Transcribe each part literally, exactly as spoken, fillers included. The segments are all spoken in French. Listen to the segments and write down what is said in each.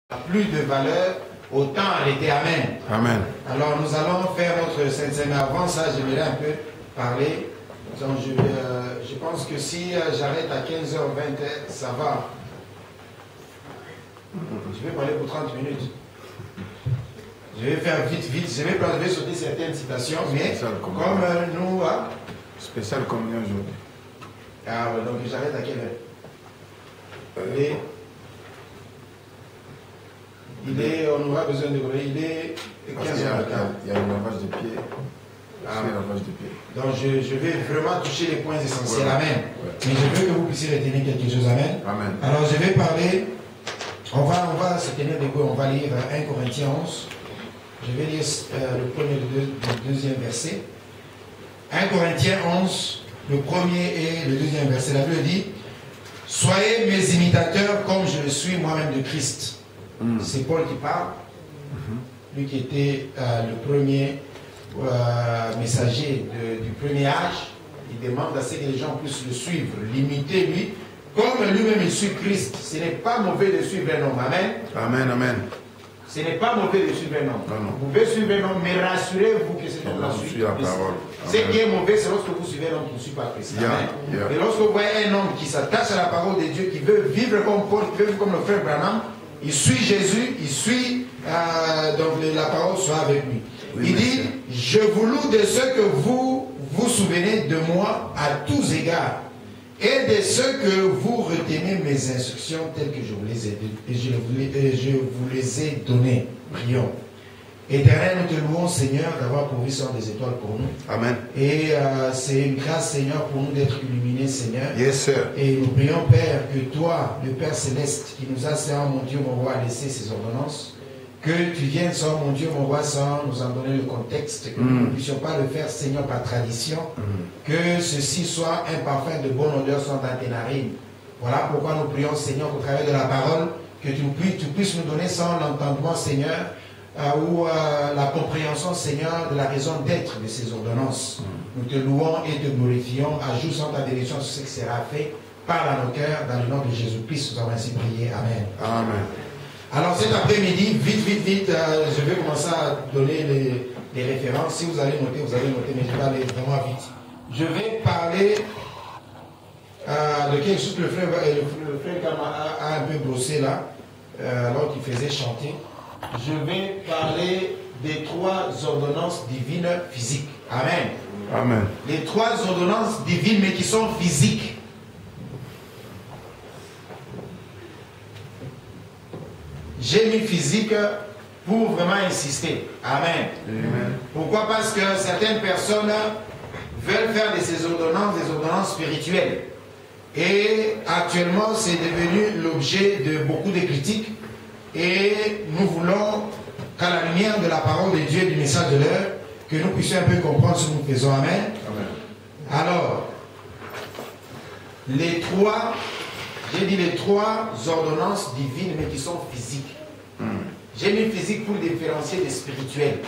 plus de valeur, autant elle était. Amen. Amen. Alors nous allons faire notre Sainte Seine. Mais avant ça, j'aimerais un peu parler. Donc, je, euh, je pense que si euh, j'arrête à quinze heures vingt, ça va. Je vais parler pour trente minutes. Je vais faire vite, vite. Je vais, je vais sauter certaines citations, mais comme euh, nous... Hein? Spécial communion aujourd'hui. Ah ouais, donc j'arrête à quelle heure? Il est... Il est... On aura besoin de... Il est quinze heures. Il y a un lavage de pied. Ah. Un lavage de pied. Donc je, je vais vraiment toucher les points essentiels. Ouais. Amen. Ouais. Mais je veux que vous puissiez retenir quelque chose. Amen. Amen. Alors je vais parler... On va, on va se tenir debout. On va lire un Corinthiens onze. Je vais lire euh, le premier et le, deux, le deuxième verset. un Corinthiens onze, le premier et le deuxième verset. La Bible dit: soyez mes imitateurs comme je le suis moi-même de Christ. Mm. C'est Paul qui parle. Mm-hmm. Lui qui était euh, le premier euh, messager de, du premier âge. Il demande à ce que les gens puissent le suivre, l'imiter lui. Comme lui-même il suit Christ. Ce n'est pas mauvais de suivre un homme. Amen. Amen, amen. Ce n'est pas mauvais de suivre un homme. Non, non. Vous pouvez suivre un homme, mais rassurez-vous que c'est un homme suit la parole. Ce qui est mauvais, c'est lorsque vous suivez un homme qui ne suit pas Christ. Yeah, Amen. yeah. Et lorsque vous voyez un homme qui s'attache à la parole de Dieu, qui veut vivre comme Paul, qui veut vivre comme le frère Branham, il suit Jésus, il suit, euh, donc la parole soit avec lui. Oui, il dit: je vous loue de ce que vous vous souvenez de moi à tous égards, et de ce que vous retenez mes instructions telles que je vous les ai, et je vous, et je vous les ai données. Prions. Éternel, nous te louons, Seigneur, d'avoir pourvu sur des étoiles pour nous. Amen. Et euh, c'est une grâce, Seigneur, pour nous d'être illuminés, Seigneur. Yes, sir. Et nous prions, Père, que toi, le Père Céleste, qui nous a, Seigneur, mon Dieu, mon roi, laissé ces ordonnances, que tu viennes, Seigneur, mon Dieu, mon roi, sans nous en donner le contexte, que mm. nous ne puissions pas le faire, Seigneur, par tradition, mm. que ceci soit un parfum de bonne odeur sur dans tes narines. Voilà pourquoi nous prions, Seigneur, qu'au travers de la parole, que tu puisses, tu puisses nous donner sans l'entendement, Seigneur, euh, ou euh, la compréhension, Seigneur, de la raison d'être de ces ordonnances. Mm. Nous te louons et te glorifions. Ajoute sans ta bénédiction sur ce qui sera fait. Parle à nos cœurs, dans le nom de Jésus-Christ, nous avons ainsi prié. Amen. Amen. Alors cet après-midi, vite, vite, vite, euh, je vais commencer à donner les, les références. Si vous allez noter, vous allez noter, mais je vais aller vraiment vite. Je vais parler euh, de quelque chose que le frère, le, le frère a, a un peu brossé là, euh, alors qu'il faisait chanter. Je vais parler des trois ordonnances divines physiques. Amen. Amen. Les trois ordonnances divines, mais qui sont physiques. J'ai mis physique pour vraiment insister. Amen. Amen. Pourquoi? Parce que certaines personnes veulent faire de ces ordonnances des ordonnances spirituelles. Et actuellement, c'est devenu l'objet de beaucoup de critiques. Et nous voulons qu'à la lumière de la parole de Dieu et du message de l'heure, que nous puissions un peu comprendre ce que nous faisons. Amen. Amen. Alors, les trois... J'ai dit les trois ordonnances divines, mais qui sont physiques. Mm. J'ai mis physique pour différencier des spirituels.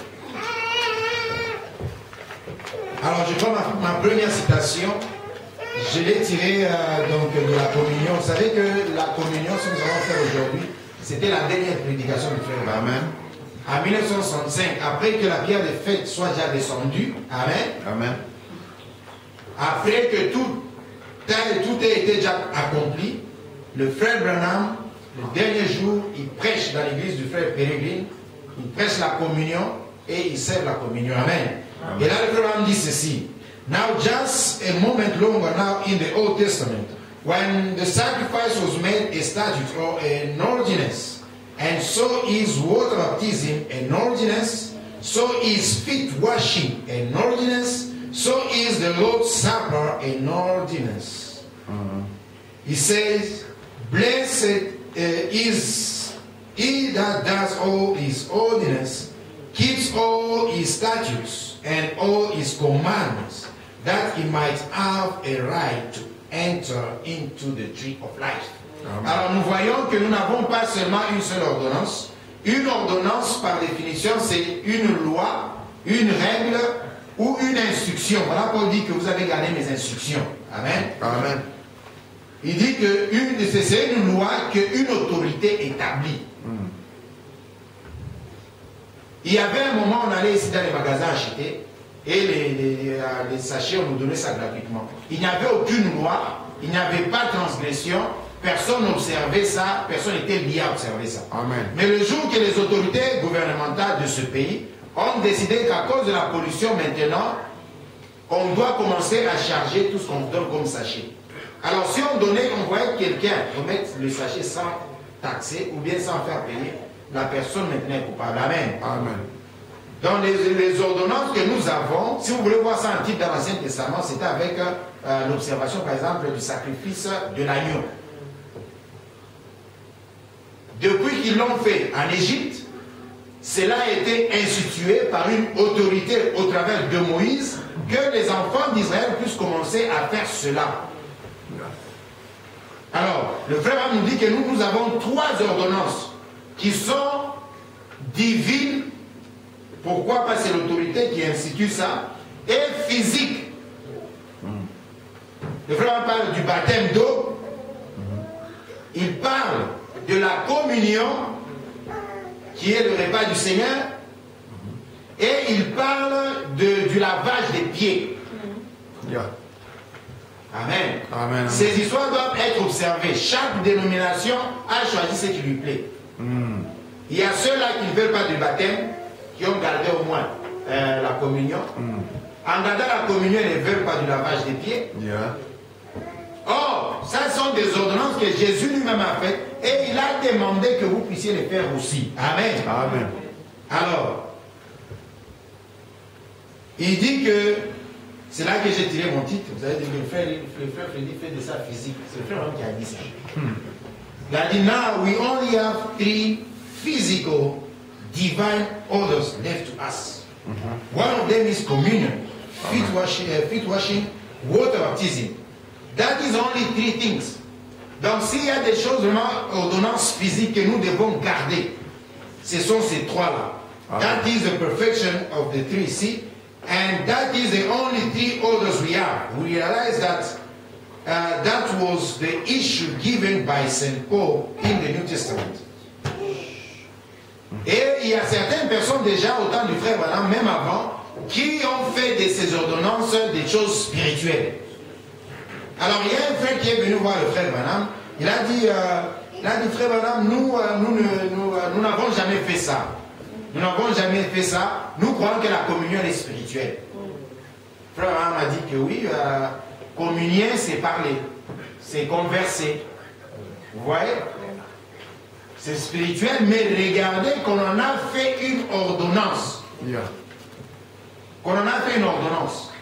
Alors, je prends ma, ma première citation. Je l'ai tirée euh, donc, de la communion. Vous savez que la communion, ce que nous allons faire aujourd'hui, c'était la dernière prédication du frère. Amen. En mille neuf cent soixante-cinq, après que la pierre de fête soit déjà descendue, Amen. Amen. Après que tout, tout ait été déjà accompli, le frère Branham, le dernier jour, il prêche dans l'église du frère Pérégrine, il prêche la communion et il sert la communion. Amen. Amen. Et là, le frère Branham dit ceci: now just a moment longer now in the Old Testament, when the sacrifice was made a statute or an ordinance, and so is water baptism an ordinance, so is feet washing an ordinance, so is the Lord's Supper an ordinance. Uh-huh. He says, blessed uh, is he that does all his ordinance, keeps all his statutes and all his commandments, that he might have a right to enter into the tree of life. Amen. Alors nous voyons que nous n'avons pas seulement une seule ordonnance. Une ordonnance, par définition, c'est une loi, une règle ou une instruction. Voilà, Paul dit que vous avez gardé mes instructions. Amen. Amen. Il dit que c'est une loi qu'une autorité établit. Mm. Il y avait un moment, on allait ici dans les magasins acheter, et les, les, les sachets, on nous donnait ça gratuitement. Il n'y avait aucune loi, il n'y avait pas de transgression, personne n'observait ça, personne n'était lié à observer ça. Amen. Mais le jour que les autorités gouvernementales de ce pays ont décidé qu'à cause de la pollution maintenant, on doit commencer à charger tout ce qu'on donne comme sachet. Alors si on donnait, on voyait quelqu'un remettre le sachet sans taxer ou bien sans faire payer, la personne maintenant est coupable. Amen. Amen. Dans les, les ordonnances que nous avons, si vous voulez voir ça en titre dans l'Ancien Testament, c'était avec euh, l'observation par exemple du sacrifice de l'agneau. Depuis qu'ils l'ont fait en Égypte, cela a été institué par une autorité au travers de Moïse, que les enfants d'Israël puissent commencer à faire cela. Alors, le frère nous dit que nous, nous avons trois ordonnances qui sont divines. Pourquoi? Parce que c'est l'autorité qui institue ça. Et physique. Le frère parle du baptême d'eau. Il parle de la communion, qui est le repas du Seigneur. Et il parle de, du lavage des pieds. Yeah. Amen. Amen. Ces histoires doivent être observées. Chaque dénomination a choisi ce qui lui plaît. Mm. Il y a ceux-là qui ne veulent pas du baptême, qui ont gardé au moins euh, la communion. Mm. En gardant la communion, ils ne veulent pas du lavage des pieds. Yeah. Or, ça sont des ordonnances que Jésus lui-même a faites et il a demandé que vous puissiez les faire aussi. Amen. Amen. Alors, il dit que, c'est là que j'ai tiré mon titre, vous avez dit, le frère, le frère Freddy fait de ça physique. C'est le frère qui a dit ça. Hmm. Il a dit, now we only have three physical divine orders left to us. Mm-hmm. One of them is communion, feet washing, uh, feet washing, water baptism. That is only three things. Donc s'il y a des choses vraiment ordonnances physiques que nous devons garder, ce sont ces trois-là. That is the perfection of the three. See? And that is the only three orders we have. We realize that uh, that was the issue given by Saint Paul in the New Testament. Et il y a certaines personnes déjà, au temps du frère Branham, même avant, qui ont fait de ces ordonnances des choses spirituelles. Alors il y a un frère qui est venu voir le frère Branham, il a dit, euh, il a dit frère Branham, nous, euh, nous, nous, nous n'avons nous jamais fait ça. Nous n'avons jamais fait ça. Nous croyons que la communion est spirituelle. Frère Branham a dit que oui, euh, communier c'est parler, c'est converser. Vous voyez? C'est spirituel, mais regardez qu'on en a fait une ordonnance. Yeah. Qu'on en a fait une ordonnance.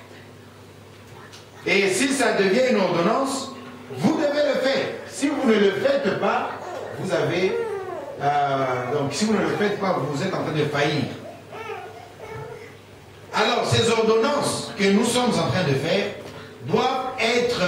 Et si ça devient une ordonnance, vous devez le faire. Si vous ne le faites pas, vous avez... Euh, donc si vous ne le faites pas, vous êtes en train de faillir. Alors ces ordonnances que nous sommes en train de faire doivent être...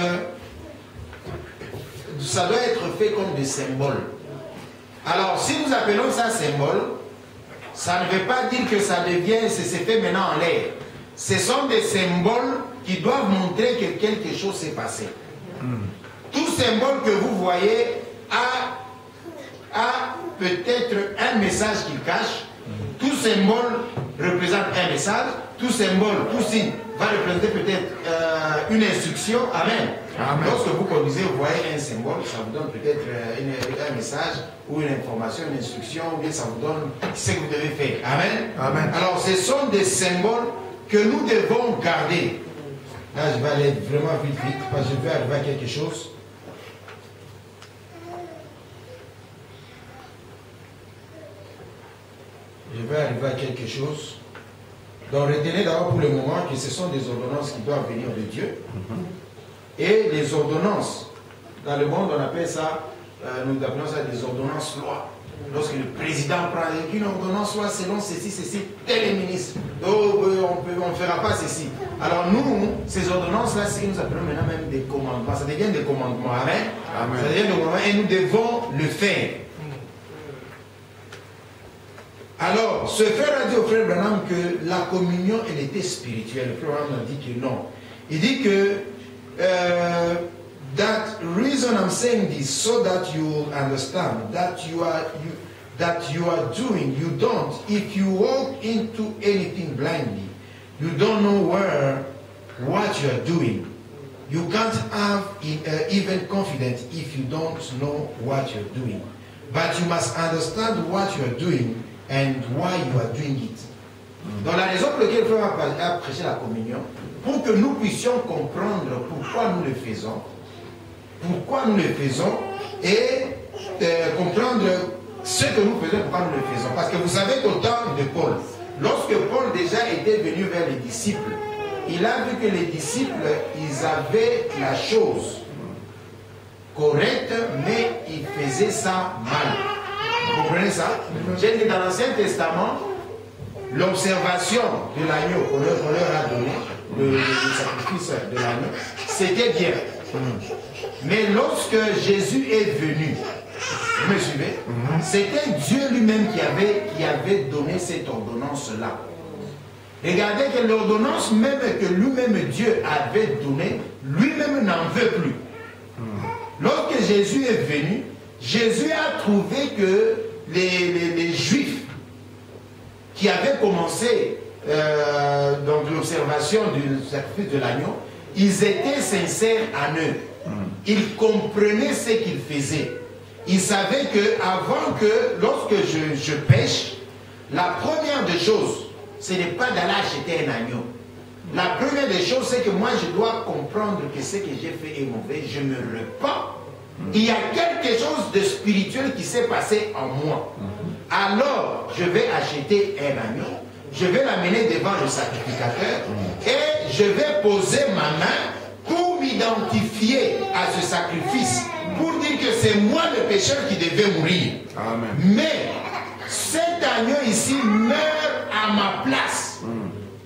Ça doit être fait comme des symboles. Alors si nous appelons ça symbole, ça ne veut pas dire que ça devient, c'est fait maintenant en l'air. Ce sont des symboles qui doivent montrer que quelque chose s'est passé. Mm. Tout symbole que vous voyez a, a peut-être un message qu'il cache. Mm. Tout symbole représente un message. Tout symbole, tout signe va représenter peut-être euh, une instruction. Amen. Amen. Lorsque vous conduisez, vous voyez un symbole, ça vous donne peut-être euh, un message ou une information, une instruction, ou bien ça vous donne ce que vous devez faire. Amen. Amen. Alors ce sont des symboles que nous devons garder. Là, je vais aller vraiment vite, vite, parce que je vais arriver à quelque chose. Je vais arriver à quelque chose. Donc, retenez d'abord pour le moment que ce sont des ordonnances qui doivent venir de Dieu. Mm-hmm. Et les ordonnances, dans le monde, on appelle ça, euh, nous appelons ça des ordonnances lois. Lorsque le président prend une ordonnance loi selon ceci, ceci, tel est ministre, oh, on ne fera pas ceci. Alors nous, ces ordonnances-là, c'est ce que nous appelons maintenant même des commandements. Ça devient des commandements. Amen. Amen. Ça devient des commandements et nous devons le faire. Alors, ce frère a dit au frère Branham que la communion, elle était spirituelle. Le frère Branham a dit que non. Il dit que euh, that reason I'm saying this so that you understand that you are you that you are doing, you don't. If you walk into anything blindly, you don't know where, what you are doing. You can't have uh, even confidence if you don't know what you're doing. But you must understand what you are doing and why you are doing it. Donc la raison pour laquelle le frère a prêché la communion, pour que nous puissions comprendre pourquoi nous le faisons, pourquoi nous le faisons et euh, comprendre ce que nous faisons, pourquoi nous le faisons. Parce que vous savez qu'au temps de Paul, lorsque Paul déjà était venu vers les disciples, il a vu que les disciples, ils avaient la chose correcte, mais ils faisaient ça mal. Vous comprenez ça? J'ai dit dans l'Ancien Testament, l'observation de l'agneau qu'on leur, leur a donné, le, le sacrifice de l'agneau, c'était bien. Mais lorsque Jésus est venu, vous me suivez? C'était Dieu lui-même qui avait, qui avait donné cette ordonnance-là. Regardez que l'ordonnance même que lui-même Dieu avait donnée, lui-même n'en veut plus. Lorsque Jésus est venu, Jésus a trouvé que les, les, les Juifs qui avaient commencé euh, dans l'observation du sacrifice de l'agneau, ils étaient sincères en eux. Ils comprenaient ce qu'ils faisaient. Ils savaient que avant que, lorsque je, je pêche, la première des choses, ce n'est pas d'aller acheter un agneau. La première des choses, c'est que moi, je dois comprendre que ce que j'ai fait est mauvais. Je me repens. Il y a quelque chose de spirituel qui s'est passé en moi. Alors, je vais acheter un agneau. Je vais l'amener devant le sacrificateur. Et je vais poser ma main pour m'identifier à ce sacrifice. Pour dire que c'est moi le pécheur qui devait mourir. Amen. Mais cet agneau ici meurt à ma place. Mm.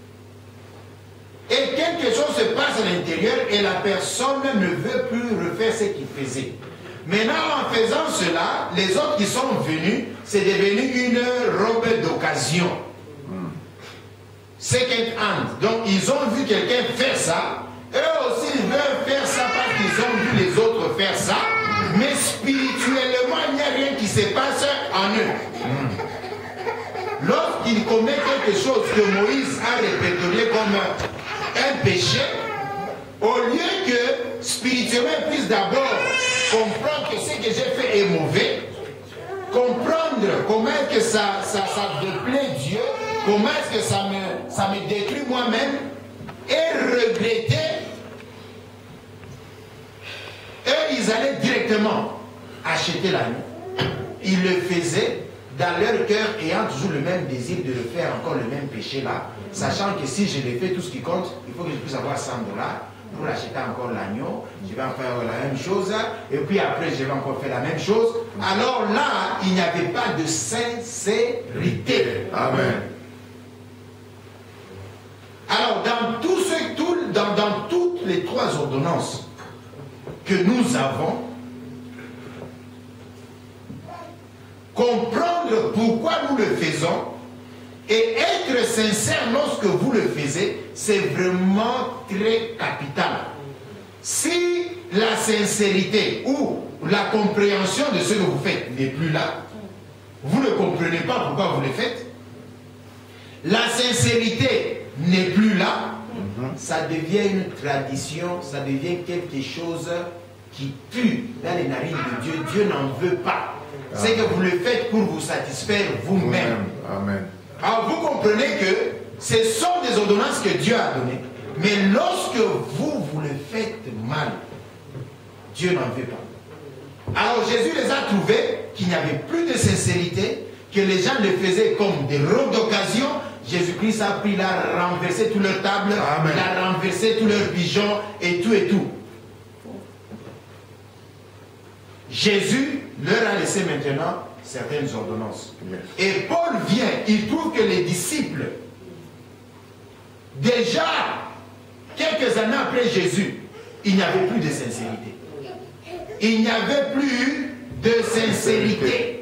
Et quelque chose se passe à l'intérieur et la personne ne veut plus refaire ce qu'il faisait. Maintenant, en faisant cela, les autres qui sont venus, c'est devenu une robe d'occasion. Mm. Second hand. Donc, ils ont vu quelqu'un faire ça. Eux aussi, ils veulent faire ça parce qu'ils ont vu les autres faire ça. Mais spirituellement, il n'y a rien qui se passe en eux. Mm. Lorsqu'ils commettent quelque chose que Moïse a répertorié comme un péché, au lieu que spirituellement ils puissent d'abord comprendre que ce que j'ai fait est mauvais, comprendre comment est-ce que ça, ça, ça déplaît Dieu, comment est-ce que ça me, ça me détruit moi-même, et regretter, eux, ils allaient directement acheter l'agneau. Ils le faisaient dans leur cœur, ayant toujours le même désir de le faire encore le même péché là, sachant que si je le fais, tout ce qui compte, il faut que je puisse avoir cent dollars pour acheter encore l'agneau, je vais en faire la même chose, et puis après je vais encore faire la même chose. Alors là, il n'y avait pas de sincérité. Amen. Alors dans, tout ce, tout, dans, dans toutes les trois ordonnances que nous avons, comprendre pourquoi nous le faisons et être sincère lorsque vous le faites, c'est vraiment très capital. Si la sincérité ou la compréhension de ce que vous faites n'est plus là, vous ne comprenez pas pourquoi vous le faites, la sincérité n'est plus là, ça devient une tradition, ça devient quelque chose qui pue dans les narines de Dieu. Dieu n'en veut pas. C'est que vous le faites pour vous satisfaire vous-même. Amen. Alors vous comprenez que ce sont des ordonnances que Dieu a données. Mais lorsque vous, vous le faites mal, Dieu n'en veut pas. Alors Jésus les a trouvés qu'il n'y avait plus de sincérité, que les gens le faisaient comme des robes d'occasion. Jésus-Christ a pris, il a renversé toute leur table, Amen. Il a renversé tous leurs pigeons et tout et tout. Jésus leur a laissé maintenant certaines ordonnances. Yes. Et Paul vient, il trouve que les disciples, déjà quelques années après Jésus, il n'y avait plus de sincérité. Il n'y avait plus de sincérité.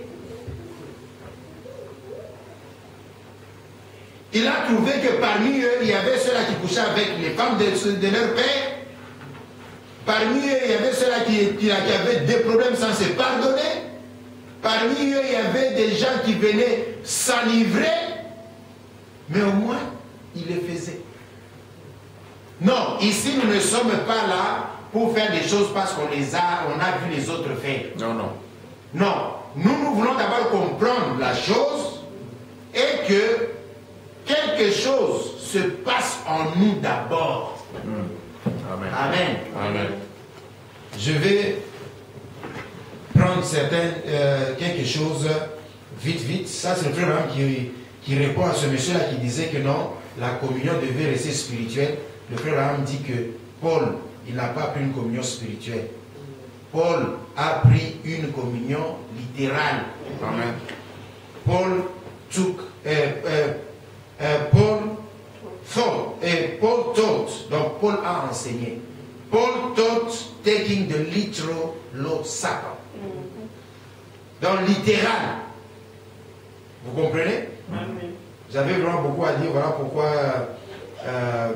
Il a trouvé que parmi eux, il y avait ceux-là qui couchaient avec les femmes de, de leur père. Parmi eux, il y avait ceux-là qui, qui, qui avaient des problèmes sans se pardonner. Parmi parmi eux, il y avait des gens qui venaient s'enivrer, mais au moins, ils le faisaient. Non, ici, nous ne sommes pas là pour faire des choses parce qu'on les a, on a vu les autres faire. Non, non. Non, nous, nous voulons d'abord comprendre la chose et que quelque chose se passe en nous d'abord. Mm. Amen. Amen. Amen. Je vais prendre certaines, euh, quelque chose vite, vite. Ça, c'est le frère Branham qui, qui répond à ce monsieur-là qui disait que non, la communion devait rester spirituelle. Le frère Branham dit que Paul, il n'a pas pris une communion spirituelle. Paul a pris une communion littérale. Amen. Paul took, euh, euh, euh, Paul thought, et Paul taught, donc Paul a enseigné. Paul taught taking the literal Lord's Supper. Donc littéral. Vous comprenez? Amen. J'avais vraiment beaucoup à dire, voilà pourquoi euh,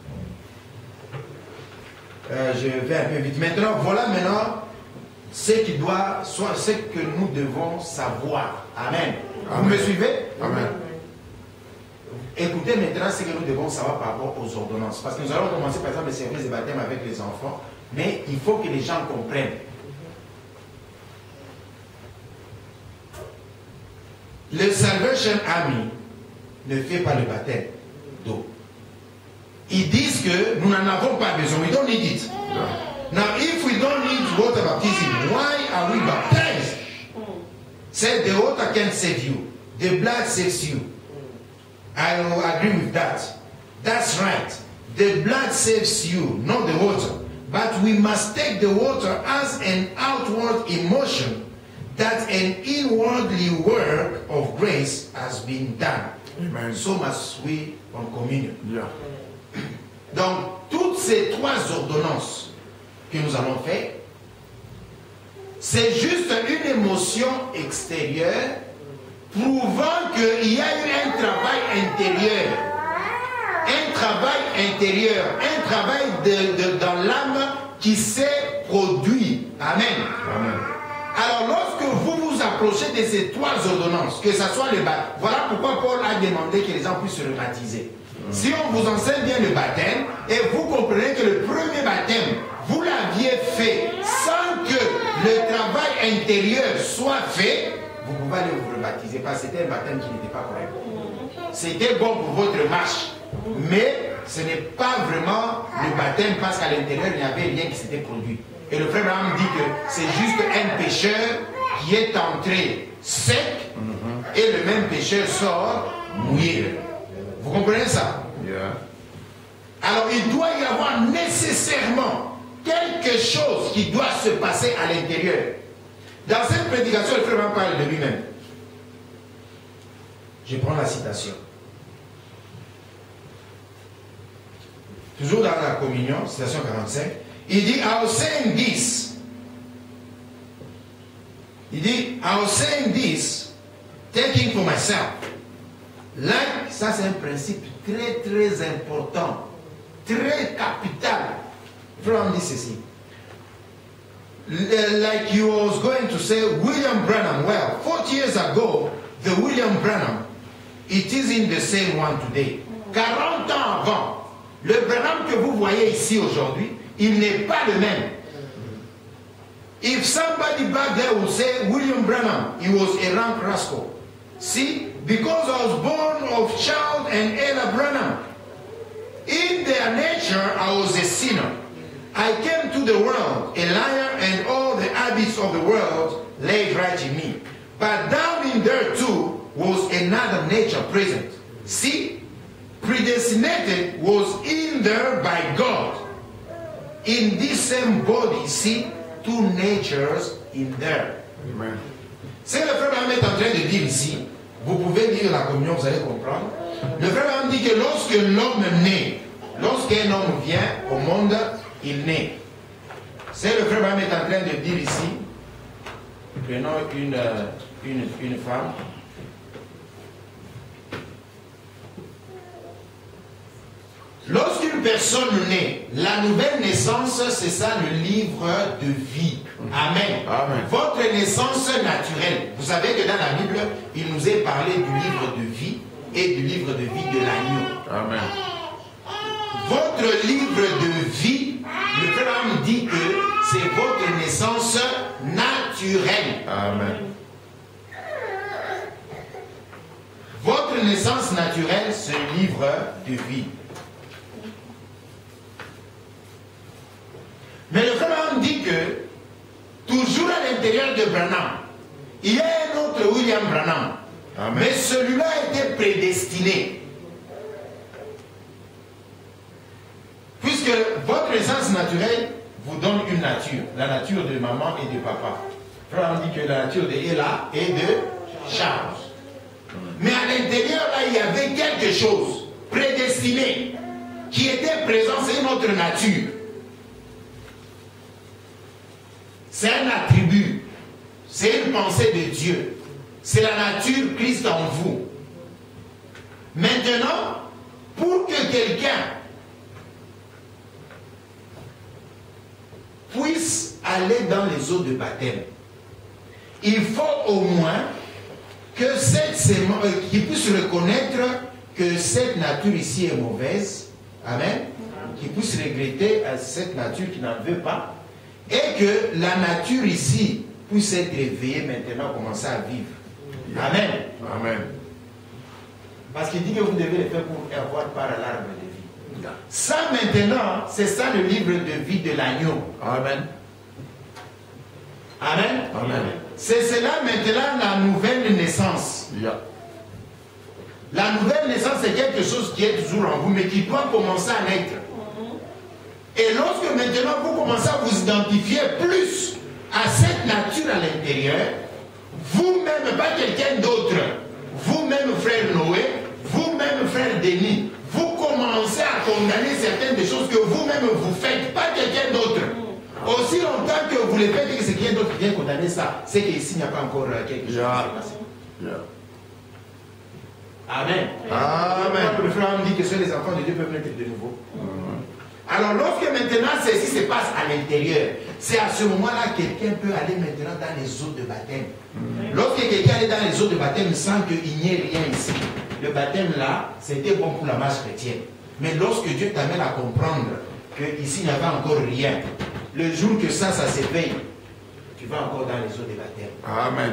euh, je vais un peu vite. Maintenant, voilà maintenant ce qui doit, soit ce que nous devons savoir. Amen. Vous Amen. me suivez? Amen. Écoutez maintenant ce que nous devons savoir par rapport aux ordonnances. Parce que nous allons commencer par exemple le service de baptême avec les enfants, mais il faut que les gens comprennent. Le Salvation Army ne fait pas le baptême d'eau. Ils disent que nous n'en avons pas besoin. We don't need it. Now, if we don't need water baptism, why are we baptized? Said the water can save you. The blood saves you. I agree with that. That's right. The blood saves you, not the water. But we must take the water as an outward emotion that an inwardly work of grace has been done. Amen. So must we on communion. Yeah. Donc, toutes ces trois ordonnances que nous allons faire, c'est juste une émotion extérieure prouvant qu'il y a eu un travail intérieur. Un travail intérieur, un travail de, de, dans l'âme qui s'est produit. Amen. Amen. Alors, lorsque vous vous approchez de ces trois ordonnances, que ce soit le baptême, voilà pourquoi Paul a demandé que les gens puissent se rebaptiser. Mm. Si on vous enseigne bien le baptême, et vous comprenez que le premier baptême, vous l'aviez fait sans que le travail intérieur soit fait, vous pouvez aller vous rebaptiser, parce que c'était un baptême qui n'était pas correct. C'était bon pour votre marche, mais ce n'est pas vraiment le baptême, parce qu'à l'intérieur, il n'y avait rien qui s'était produit. Et le frère Branham dit que c'est juste un pécheur qui est entré sec mm-hmm. et le même pécheur sort mouillé. Vous comprenez ça? Yeah. Alors il doit y avoir nécessairement quelque chose qui doit se passer à l'intérieur. Dans cette prédication, le frère Branham parle de lui-même. Je prends la citation. Toujours dans la communion, citation quarante-cinq. Il dit, I was saying this. Il dit, I was saying this, taking for myself. Like, ça c'est un principe très très important, très capital. From this is like you was going to say, William Branham. Well, forty years ago, the William Branham, it isn't the same one today. quarante ans avant, le Branham que vous voyez ici aujourd'hui, il n'est pas le même. If somebody back there would say, William Branham, he was a rank rascal. See, because I was born of child and Ella Branham, in their nature I was a sinner. I came to the world, a liar, and all the habits of the world lay right in me. But down in there too was another nature present. See, predestinated was in there by God. In this same body, see, two natures in there. Amen. C'est le frère Branham est en train de dire ici, vous pouvez lire la communion, vous allez comprendre. Le frère Branham dit que lorsque l'homme naît, lorsqu'un homme vient au monde, il naît. C'est le frère Branham est en train de dire ici, prenons une, une, une femme. Lorsqu'une une personne naît, la nouvelle naissance, c'est ça le livre de vie. Amen. Amen. Votre naissance naturelle. Vous savez que dans la Bible, il nous est parlé du livre de vie et du livre de vie de l'agneau. Amen. Votre livre de vie, le frère dit que c'est votre naissance naturelle. Amen. Votre naissance naturelle, c'est le livre de vie. Mais le frère dit que, toujours à l'intérieur de Branham, il y a un autre William Branham. Amen. Mais celui-là était prédestiné. Puisque votre naissance naturelle vous donne une nature, la nature de maman et de papa. Le frère dit que la nature de Ella et de Charles. Mais à l'intérieur, là, il y avait quelque chose prédestiné qui était présent, c'est une autre nature. C'est un attribut, c'est une pensée de Dieu. C'est la nature Christ en vous. Maintenant, pour que quelqu'un puisse aller dans les eaux de baptême, il faut au moins que cette sémence, euh, qu'il puisse reconnaître que cette nature ici est mauvaise, amen, qu'il puisse regretter à cette nature qui n'en veut pas, et que la nature ici puisse être éveillée maintenant, commencer à vivre. Amen. Amen. Parce qu'il dit que vous devez le faire pour avoir part à l'arbre de vie. Ça maintenant, c'est ça le livre de vie de l'agneau. Amen. Amen. Amen. C'est cela maintenant la nouvelle naissance. Yeah. La nouvelle naissance, c'est quelque chose qui est toujours en vous, mais qui doit commencer à naître. Et lorsque maintenant vous commencez à vous identifier plus à cette nature à l'intérieur, vous-même, pas quelqu'un d'autre, vous-même, frère Noé, vous-même, frère Denis, vous commencez à condamner certaines des choses que vous-même vous faites, pas quelqu'un d'autre. Aussi longtemps que vous les faites et que c'est quelqu'un d'autre qui vient condamner ça, c'est qu'ici il n'y a pas encore quelque chose Yeah. qui s'est passé. Yeah. Amen. Amen. Le frère me dit que seuls les enfants de Dieu peuvent naître de nouveau. Alors lorsque maintenant ceci se passe à l'intérieur, c'est à ce moment-là que quelqu'un peut aller maintenant dans les eaux de baptême. Mm. Lorsque quelqu'un est dans les eaux de baptême sans qu'il n'y ait rien ici, le baptême là, c'était bon pour la marche chrétienne. Mais lorsque Dieu t'amène à comprendre qu'ici il n'y avait encore rien, le jour que ça, ça s'éveille, tu vas encore dans les eaux de baptême. Amen.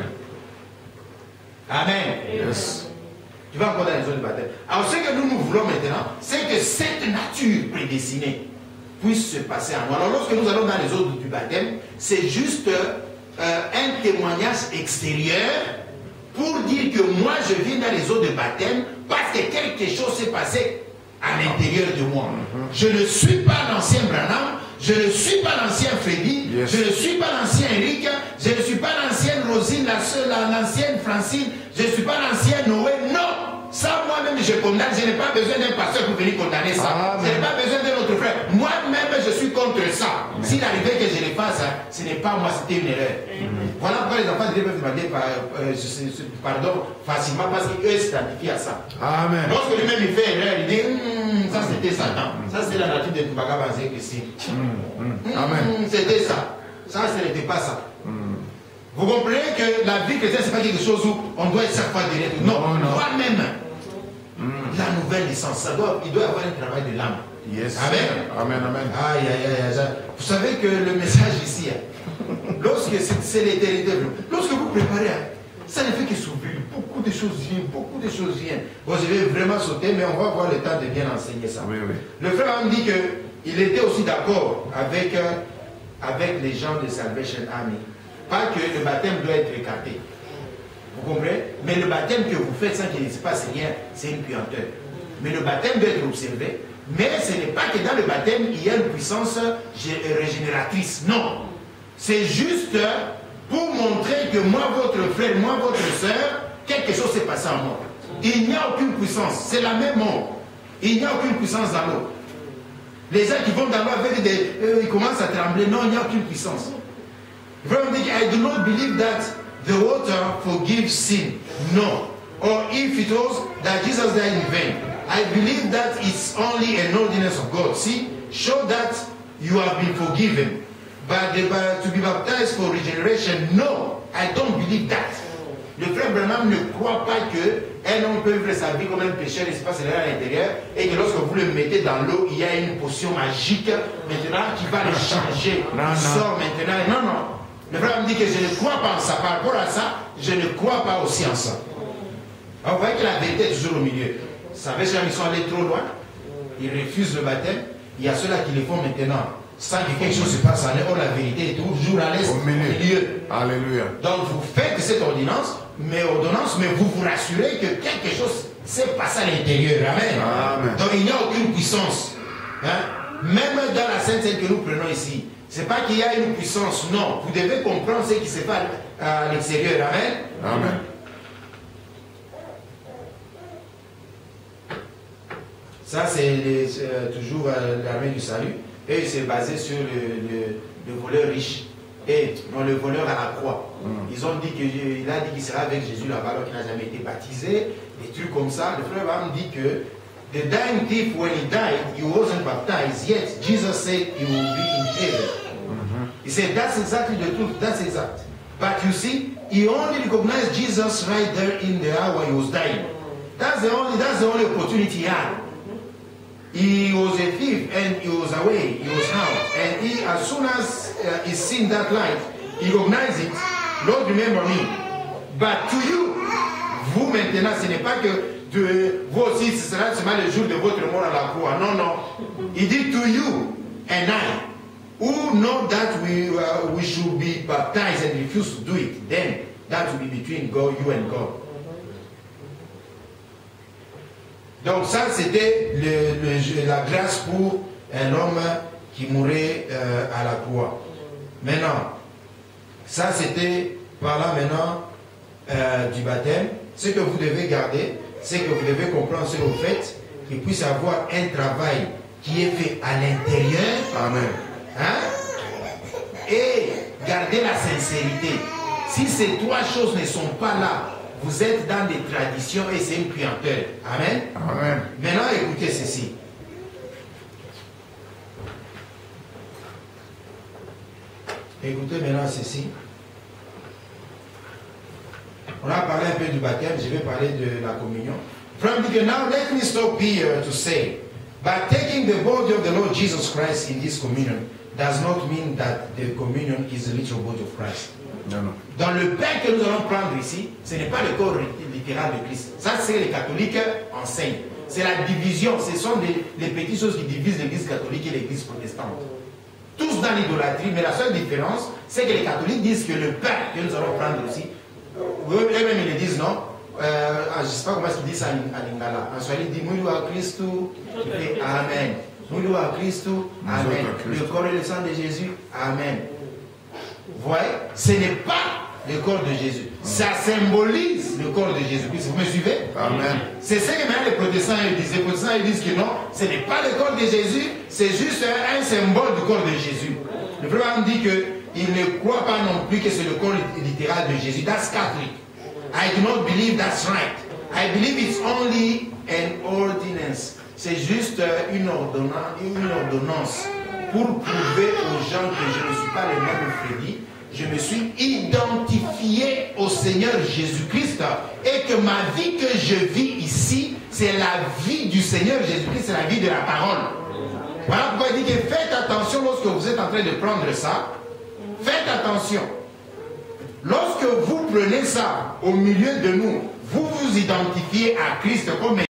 Amen. Yes. Tu vas encore dans les eaux de baptême. Alors ce que nous nous voulons maintenant, c'est que cette nature prédestinée puisse se passer en nous. Alors lorsque nous allons dans les eaux du baptême, c'est juste euh, un témoignage extérieur pour dire que moi je viens dans les eaux de baptême parce que quelque chose s'est passé à l'intérieur de moi. Je ne suis pas l'ancien Branham, je ne suis pas l'ancien Freddy, yes. Je ne suis pas l'ancien Eric, je ne suis pas l'ancienne Rosine, l'ancienne Francine, je ne suis pas l'ancien Noé, non! Ça, moi-même, je condamne, je n'ai pas besoin d'un pasteur pour venir condamner ça. Ah, je n'ai pas besoin d'un autre frère. Moi-même, je suis contre ça. S'il arrivait que je le fasse, ce n'est pas moi, c'était une erreur. Amen. Voilà pourquoi les enfants de Dieu peuvent demander euh, pardon facilement, parce qu'eux s'identifient à ça. Amen. Lorsque lui-même il fait erreur, il dit mmm, ça c'était Satan. Ça c'est la nature de Tubaga Banzé ici. Amen. C'était ça. Ça, ce n'était pas ça. Mm. Vous comprenez que la vie chrétienne, ce n'est pas quelque chose où on doit être chaque fois derrière. Non, non, non. Toi-même, mm. la nouvelle licence, ça doit, il doit y avoir un travail de l'âme. Yes. Amen. Amen, amen. Aïe, aïe, aïe, aïe. Vous savez que le message ici, lorsque c'est l'éternité, lorsque vous préparez, ça ne fait que s'ouvrir. Beaucoup de choses viennent, beaucoup de choses viennent. Bon, je vais vraiment sauter, mais on va avoir le temps de bien enseigner ça. Oui, oui. Le frère me dit qu'il était aussi d'accord avec, euh, avec les gens de Salvation Army. Pas que le baptême doit être écarté. Vous comprenez? Mais le baptême que vous faites sans qu'il ne se passe rien, c'est une puanteur. Mais le baptême doit être observé. Mais ce n'est pas que dans le baptême, il y a une puissance régénératrice. Non. C'est juste pour montrer que moi, votre frère, moi, votre soeur, quelque chose s'est passé en moi. Il n'y a aucune puissance. C'est la même mort. Il n'y a aucune puissance dans l'eau. Les gens qui vont dans l'eau avec des... Euh, ils commencent à trembler. Non, il n'y a aucune puissance. Vraiment, I do not believe that the water forgives sin. No. Or if it was that Jesus died in vain. I believe that it's only an ordinance of God. See, show that you have been forgiven. But, the, but to be baptized for regeneration, no, I don't believe that. Le frère Branham ne croit pas qu'un homme peut vivre sa vie comme un pécheur, il se passe à l'intérieur, et que lorsque vous le mettez dans l'eau, il y a une potion magique maintenant qui va le changer. Il sort maintenant. Non, non. Le frère me dit que je ne crois pas en ça. Par rapport à ça, je ne crois pas aussi en ça. Alors, vous voyez que la vérité est toujours au milieu. Vous savez, ceux qui sont allés trop loin, ils refusent le baptême. Il y a ceux-là qui le font maintenant, sans que quelque chose se passe en eux. Or, la vérité est toujours à l'est, au milieu. milieu. Alléluia. Donc, vous faites cette ordonnance, mais ordonnance, mais vous vous rassurez que quelque chose s'est passé à l'intérieur. Amen. Amen. Donc, il n'y a aucune puissance. Hein? Même dans la Sainte Seine que nous prenons ici, ce n'est pas qu'il y a une puissance, non. Vous devez comprendre ce qui se passe à l'extérieur. Amen. Amen. Ça, c'est euh, toujours euh, l'armée du salut. Et c'est basé sur le, le, le voleur riche. Et bon, le voleur à la croix. Mm. Ils ont dit qu'il a dit qu'il sera avec Jésus là-bas alors qu'il n'a jamais été baptisé. Des trucs comme ça. Le frère Abraham dit que the dying thief, when he died, he wasn't baptized. Yet Jesus said he will be in heaven. Mm-hmm. He said that's exactly the truth. That's exact. But you see, he only recognized Jesus right there in the hour he was dying. That's the only, that's the only opportunity he had. He was a thief and he was away, he was out. And he, as soon as uh, he seen that light, he recognized it. Lord, remember me. But to you, vous maintenant, ce n'est pas que de, vous aussi, ce sera seulement le jour de votre mort à la croix. Non, non. He did to you and I, who know that we, uh, we should be baptized and refuse to do it. Then that will be between God, you and God. Donc ça, c'était le, le, la grâce pour un homme qui mourait euh, à la croix. Maintenant, ça c'était par là maintenant euh, du baptême. Ce que vous devez garder, c'est que vous devez comprendre ce que vous faites, qu'il puisse avoir un travail qui est fait à l'intérieur. Amen. Hein? Et garder la sincérité. Si ces trois choses ne sont pas là, vous êtes dans des traditions et c'est une clientèle. Amen. Amen. Maintenant, écoutez ceci. Écoutez maintenant ceci. On a parlé un peu du baptême, je vais parler de la communion. From the now, let me stop here to say, but taking the body of the Lord Jesus Christ in this communion does not mean that the communion is the literal body of Christ. Non, non. Dans le pain que nous allons prendre ici, ce n'est pas le corps littéral de Christ. Ça, c'est ce que les catholiques enseignent. C'est la division. Ce sont des, les petites choses qui divisent l'église catholique et l'église protestante. Tous dans l'idolâtrie, mais la seule différence, c'est que les catholiques disent que le pain que nous allons prendre ici, eux-mêmes ils le disent non. Euh, je ne sais pas comment ils disent ça en lingala. En swahili, ils disent Mulu à Christ, Amen. Mulu à Christ, Amen. Le corps et le sang de Jésus, Amen. Vous voyez, ce n'est pas le corps de Jésus. Ça symbolise le corps de Jésus-Christ. Vous me suivez? Amen. C'est ce que même les protestants ils disent. Les protestants ils disent que non, ce n'est pas le corps de Jésus, c'est juste un, un symbole du corps de Jésus. Le frère dit qu'il ne croit pas non plus que c'est le corps littéral de Jésus. That's Catholic. I do not believe that's right. I believe it's only an ordinance. C'est juste une ordonnance, une ordonnance pour prouver aux gens que je ne suis pas le même Freddy. Je me suis identifié au Seigneur Jésus-Christ et que ma vie que je vis ici, c'est la vie du Seigneur Jésus-Christ, c'est la vie de la parole. Voilà pourquoi il dit que faites attention lorsque vous êtes en train de prendre ça. Faites attention. Lorsque vous prenez ça au milieu de nous, vous vous identifiez à Christ comme